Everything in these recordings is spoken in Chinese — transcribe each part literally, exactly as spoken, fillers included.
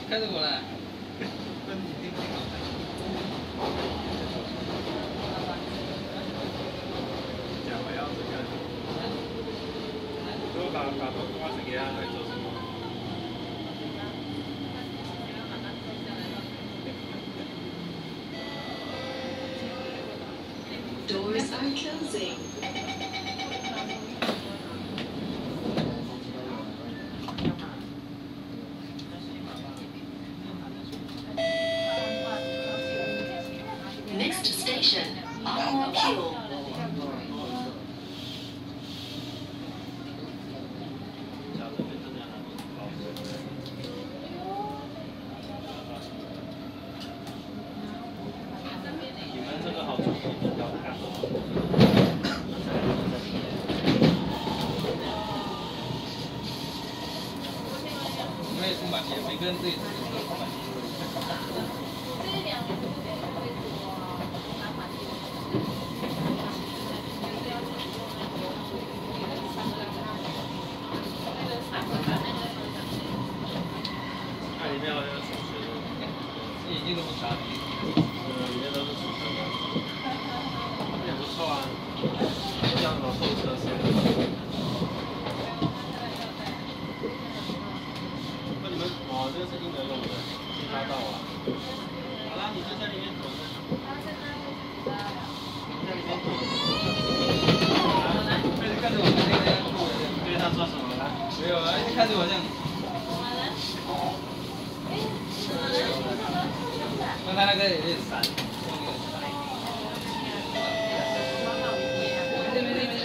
看着我了。 讲我要这个，如果把把头瓜子给他来做什么？ Doors are closing. Next station, Armor Kill. 每个人对自己的满意。 那里面好像是属实的， 这眼睛都不傻逼。 嗯，里面都是属实的，也不错啊，这样老透彻是。 哦，这个是婴儿用的，没拉到啊。好啦，你就在里面躲着。在里面躲着。好啦， 一直看着我那个样子。 对他说什么了？ 没有啊，一直看着我这样。刚才那个有点闪。这边这边。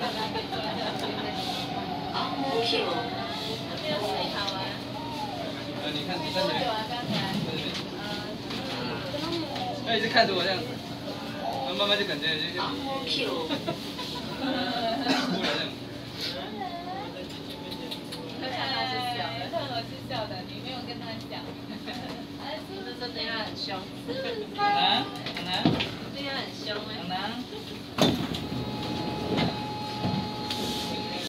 呃，你看，你在这边，在这边。他一直看着我这样子，然后慢慢就感觉就就。哭了这样。 他看他是笑的，看我是笑的，你没有跟他讲。这真的他很凶。 很难，很难。 对他很凶哎。 很难。